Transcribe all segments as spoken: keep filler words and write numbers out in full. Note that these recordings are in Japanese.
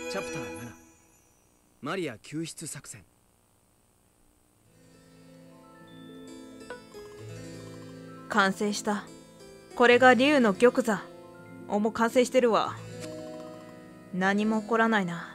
チャプターなな、マリア救出作戦。 完成した。これが竜の玉座。おも完成してるわ。何も起こらないな。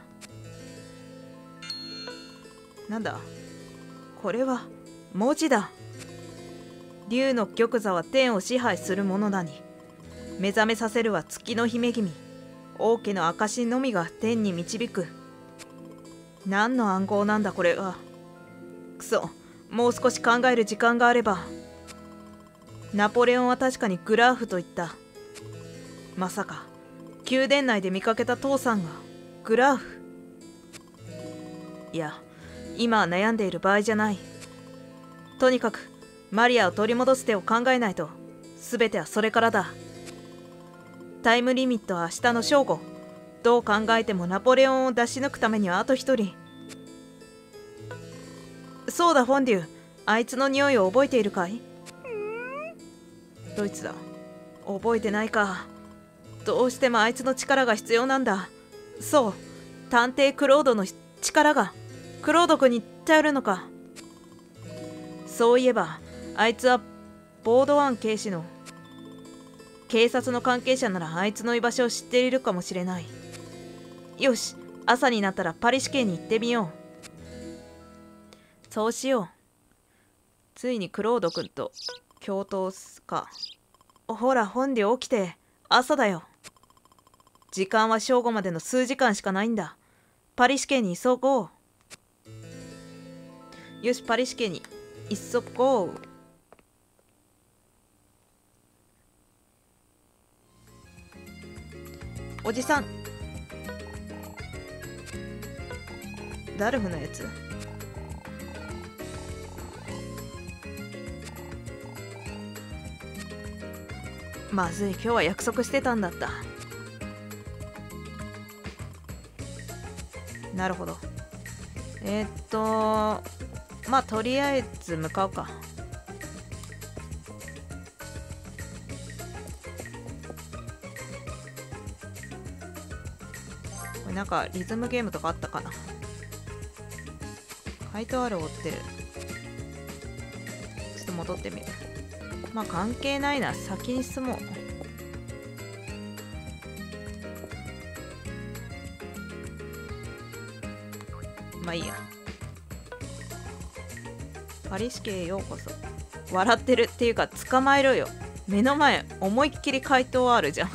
なんだこれは。文字だ。竜の玉座は天を支配するものだに。目覚めさせるは月の姫君。王家の証のみが天に導く。何の暗号なんだこれは。くそ、もう少し考える時間があれば。ナポレオンは確かにグラーフと言った。まさか宮殿内で見かけた父さんがグラーフ。いや、今は悩んでいる場合じゃない。とにかくマリアを取り戻す手を考えないと。全てはそれからだ。タイムリミットは明日の正午。どう考えてもナポレオンを出し抜くためにはあと一人。そうだフォンデュ、あいつの匂いを覚えているかい？ドイツだ。覚えてないか。どうしてもあいつの力が必要なんだ。そう、探偵クロードの力が。クロード君に頼るのか。そういえばあいつはボードワン警視の警察の関係者ならあいつの居場所を知っているかもしれない。よし、朝になったらパリ市警に行ってみよう。そうしよう。ついにクロード君と共闘か。ほら本で起きて。朝だよ。時間は正午までの数時間しかないんだ。パリ市警に急ごう。よし、パリ市警に急ごう。おじさん、ダルフのやつ。まずい、今日は約束してたんだった。なるほど。えー、っとまあとりあえず向かうか。これなんかリズムゲームとかあったかな。怪盗ある追ってる。ちょっと戻ってみる。まあ関係ないな、先に進もう。まあいいや。パリ市警へようこそ。笑ってるっていうか捕まえろよ。目の前思いっきり怪盗あるじゃん。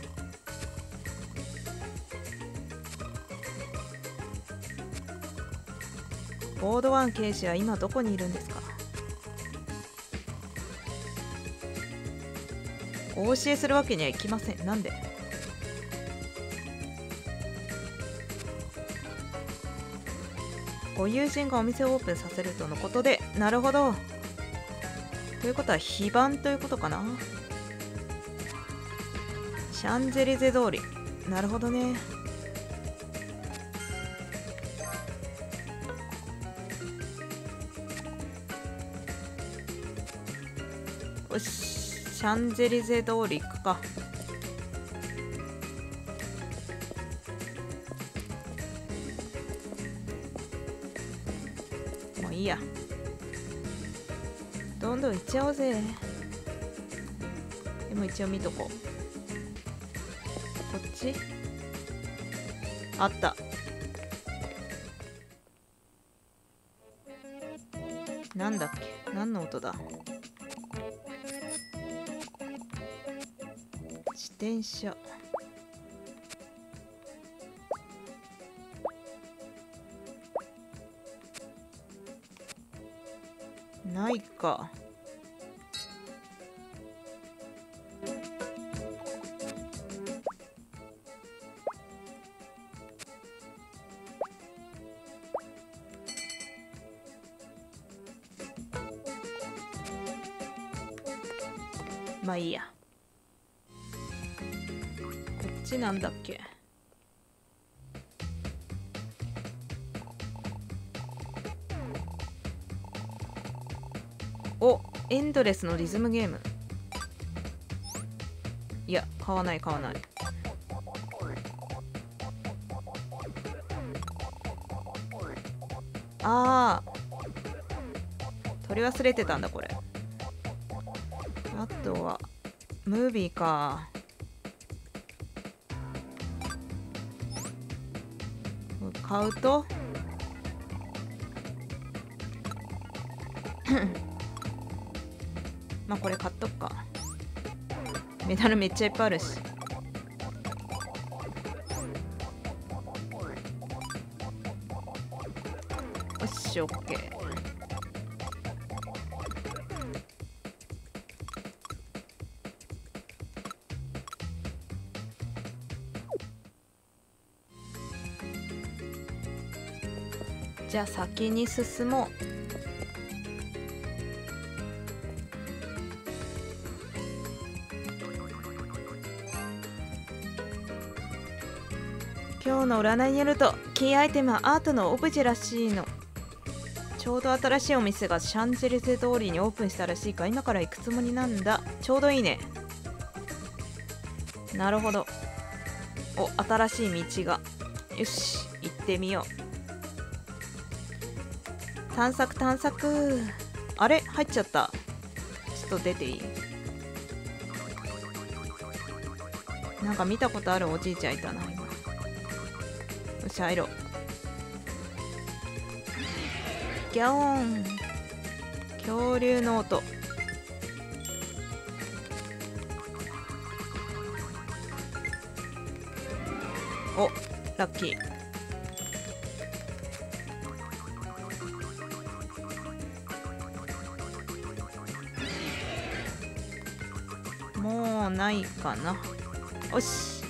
ボードワン警視は今どこにいるんですか？お教えするわけにはいきません。なんで？ご友人がお店をオープンさせるとのことで。なるほど。ということは非番ということかな。シャンゼリゼ通り。なるほどね。よし、シャンゼリゼ通り行くか。もういいや。どんどん行っちゃおうぜ。でも一応見とこう。こっちあった。なんだっけ、何の音だ。自転車。ないか。まあいいや。こっちなんだっけ。お、エンドレスのリズムゲーム。いや、買わない買わない。 ああ、取り忘れてたんだこれ。あとはムービーか。買うとまあこれ買っとくか。メダルめっちゃいっぱいあるし。よし、オッケー。じゃあ先に進もう。今日の占いによると、キーアイテムはアートのオブジェらしいの。ちょうど新しいお店がシャンゼリゼ通りにオープンしたらしいから、今から行くつもりなんだ。ちょうどいいね。なるほど。お、新しい道が。よし、行ってみよう。探索探索。あれ入っちゃった。ちょっと出ていい？なんか見たことあるおじいちゃんいたな今。よし、入ろう。ギャオン。恐竜の音。お、ラッキー。もうないかな。よし。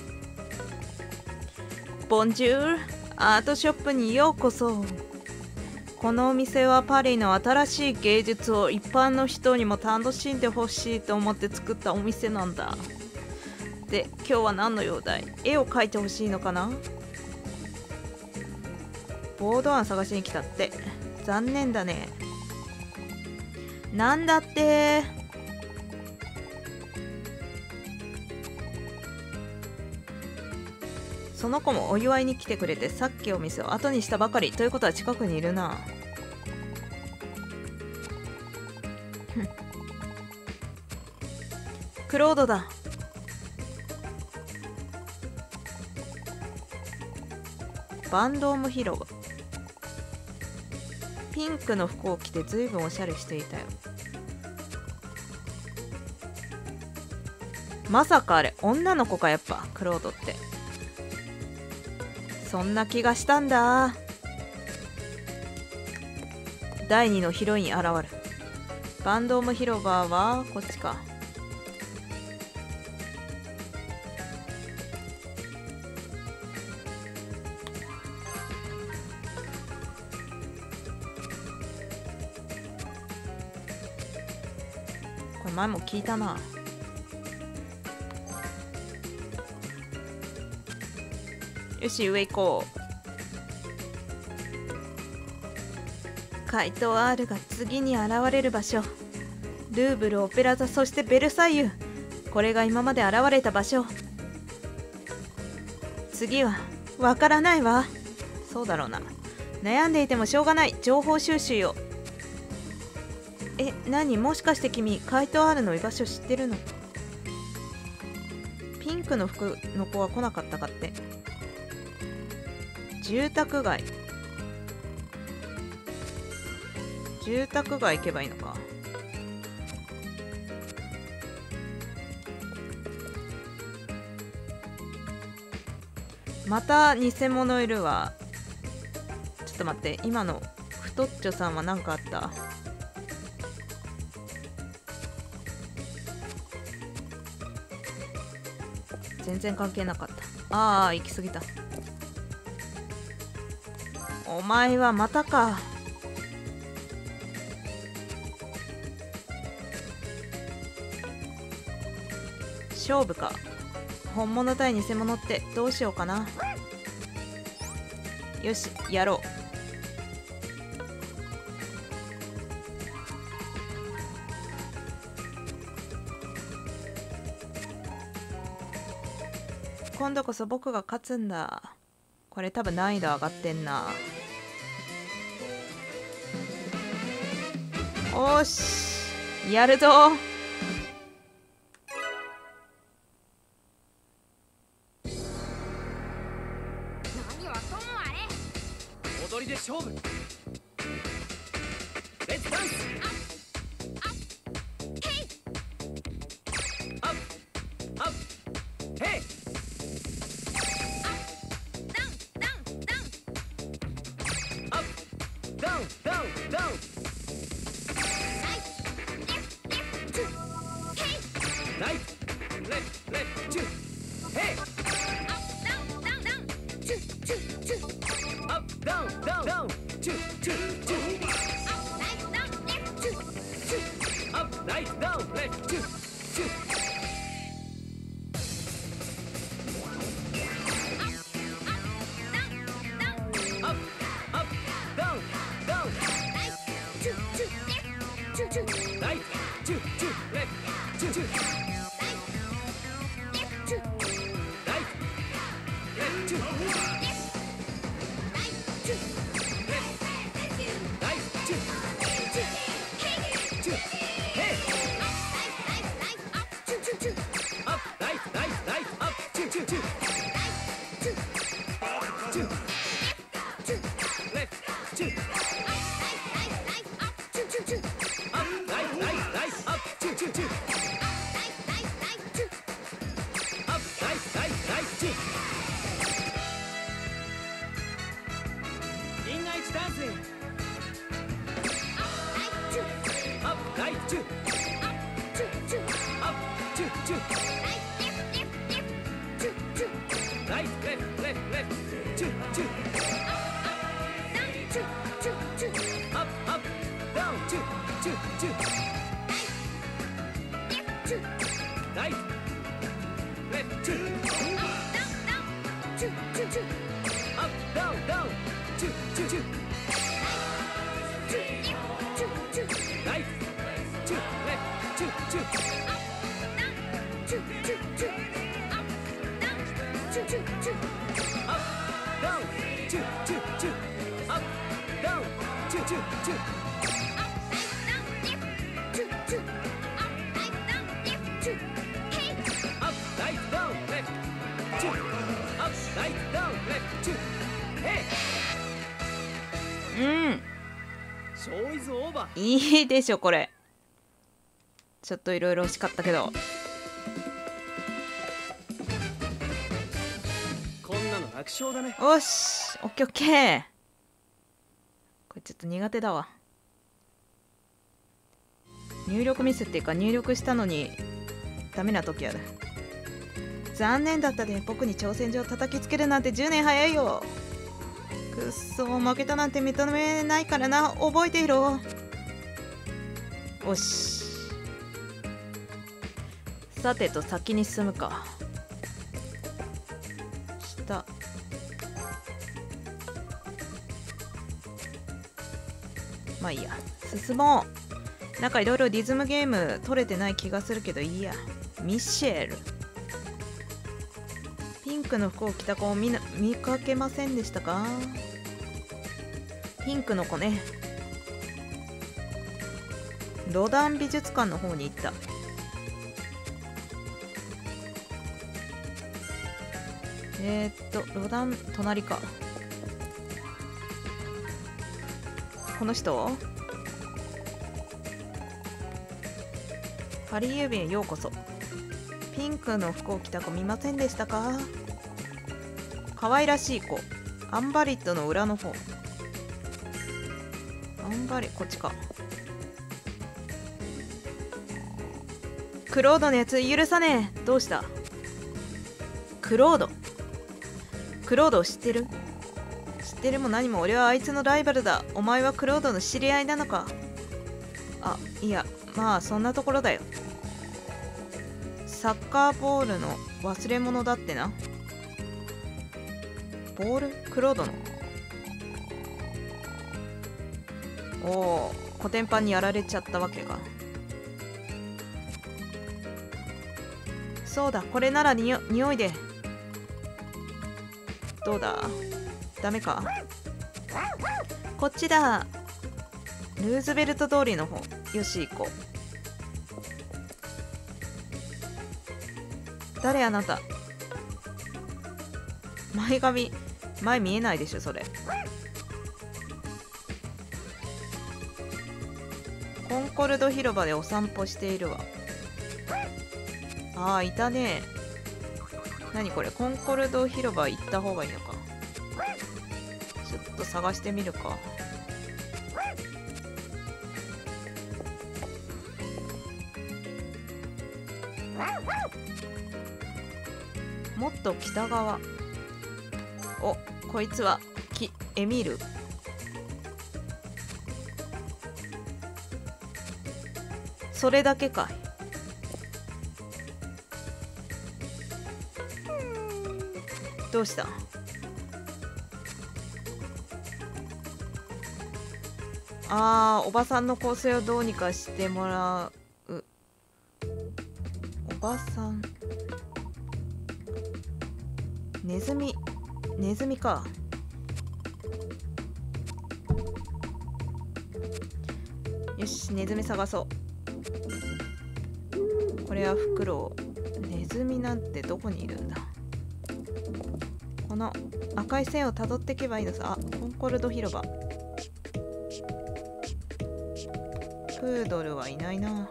ボンジュール、アートショップにようこそ。このお店はパリの新しい芸術を一般の人にも楽しんでほしいと思って作ったお店なんだ。で、今日は何の用だい？絵を描いてほしいのかな？ボード案探しに来たって。残念だね。なんだって。その子もお祝いに来てくれて、さっきお店を後にしたばかりということは近くにいるな。クロードだ。バンドーム広場。ピンクの服を着てずいぶんおしゃれしていたよ。まさかあれ女の子か。やっぱクロードってそんな気がしたんだ。だいにのヒロイン現る。バンドーム広場はこっちか。これ前も聞いたな。よし、上行こう。怪盗 R が次に現れる場所。ルーブル、オペラ座、そしてベルサイユ。これが今まで現れた場所。次はわからないわ。そうだろうな。悩んでいてもしょうがない。情報収集よ。え、何？もしかして君、怪盗 R の居場所知ってるの？ピンクの服の子は来なかったかって。住宅街。住宅街行けばいいのか。また偽物いるわ。ちょっと待って、今の太っちょさんは何かあった？全然関係なかった。ああ、行き過ぎた。お前はまたか。勝負か。本物対偽物ってどうしようかな。よし、やろう。今度こそ僕が勝つんだ。これ多分難易度上がってんな。 おしやるぞ。 何はともあれ。 踊りで勝負。レッツダンス。アップアップヘイ。アップダウンダウンダウン。ライトレフトレフトチューヘイ。アップダウンダウンダウンチューチューチュー。アップライトダウンレフトチューチュー。アップアップダウンダウン。ライトチューチューレフトチューチュー。ライトレフトチュー。ライトチューチューヘイ。アップライトライトライトアップチューチューチュー。チューレフトチュー。アップライトライトライトアップチューチューチュー。アップライトライトライトチュー。インナイチダンス。アップライトチュー。アップチューチュー。ライトレフトレフトレフトチューチュー。アップアップダウンチューチューチュー。ライトレフトチュー。アップダウンダウンチューチューチュー。ライトチューレフトチューチュー。アップダウンチューチューチュー。アップダウンチューチューチュー。アップライトダウンレフトチュー。アップライトダウンレフトチューヘイ。 うんショーイズオーバー。 いいでしょこれ。ちょっといろいろ惜しかったけど。 こんなの楽勝だね。 おしオッケーオッケー。これちょっと苦手だわ。入力ミスっていうか入力したのにダメな時ある。残念だったで僕に挑戦状叩きつけるなんてじゅうねん早いよ。くっそ負けたなんて認めないからな。覚えていろ。おしさてと先に進むか。下まあいいや進もう。なんかいろいろリズムゲーム取れてない気がするけどいいや。ミシェルピンクの服を着た子を見な見かけませんでしたか。ピンクの子ね。ロダン美術館の方に行った。えー、っとロダン隣か。この人パリ郵便へようこそ。ピンクの服を着た子見ませんでしたか。可愛らしい子。アンバリットの裏の方。アンバリこっちか。クロードのやつ許さねえ。どうした。クロードクロードを知ってる。知ってるも何も俺はあいつのライバルだ。お前はクロードの知り合いなのか。あいやまあそんなところだよ。サッカーボールの忘れ物だってな。ボールクロードの。おおコテンパンにやられちゃったわけか。そうだこれならにお匂いで。どうだダメか。こっちだ。 ルーズベルト通りの方。よし、行こう。誰あなた。前髪、前見えないでしょそれ。コンコルド広場でお散歩しているわ。ああ、いたね。何これ、コンコルド広場行った方がいいのか。ちょっと探してみるか。もっと北側。お、こいつはきエミール。それだけかい。どうした？あー、おばさんの構成をどうにかしてもらう。おばさん、ネズミ、ネズミか。よし、ネズミ探そう。これはフクロウ。ネズミなんてどこにいるんだ。この赤い線をたどっていけばいいのさ。あ、コンコルド広場。プードルはいないな。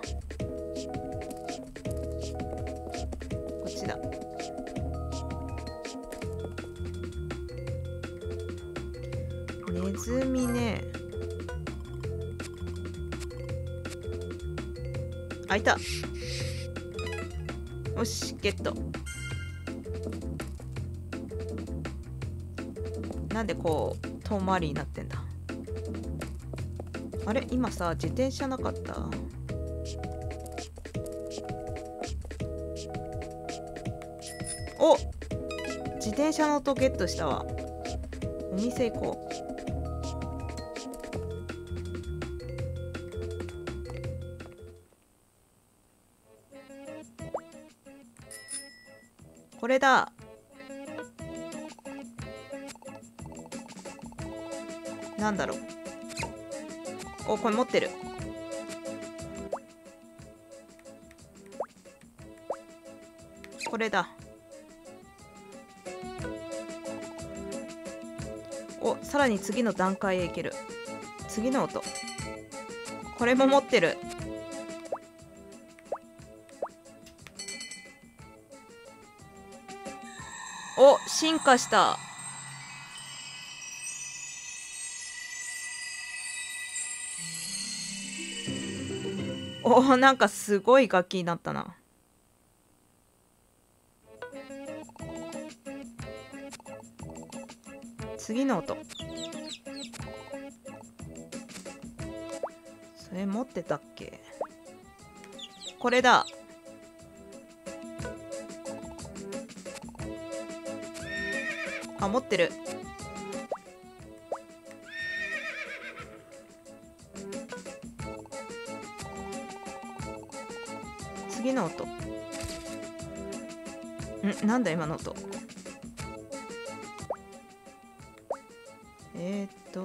こっちだ。ネズミね。あ、いた。よし、ゲット。なんでこう遠回りになってんだ。あれ、今さ自転車なかった？お、自転車の音ゲットしたわ。お店行こう。これだ。なんだろう。お、これ持ってる。これだ。お、さらに次の段階へ行ける。次の音。これも持ってる。お、進化した。お、なんかすごい楽器になったな。次の音。それ持ってたっけ？これだ。あ、持ってる。次の音。ん、なんだ今の音。えー、っと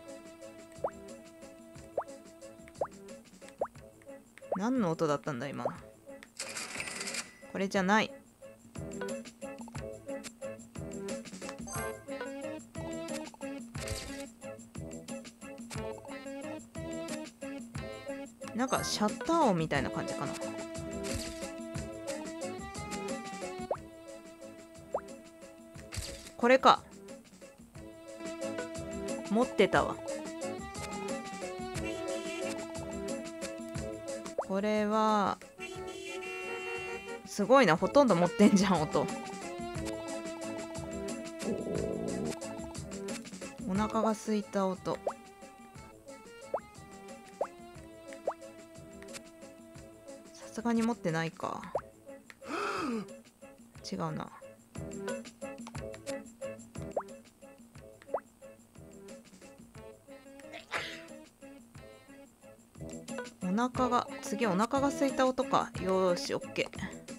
何の音だったんだ今の。これじゃない。なんかシャッター音みたいな感じかな。これか。持ってたわ。これはすごいな。ほとんど持ってんじゃん音。お腹が空いた音。さすがに持ってないか。違うな。お腹が、次お腹が空いた音か。よーし、オッケー。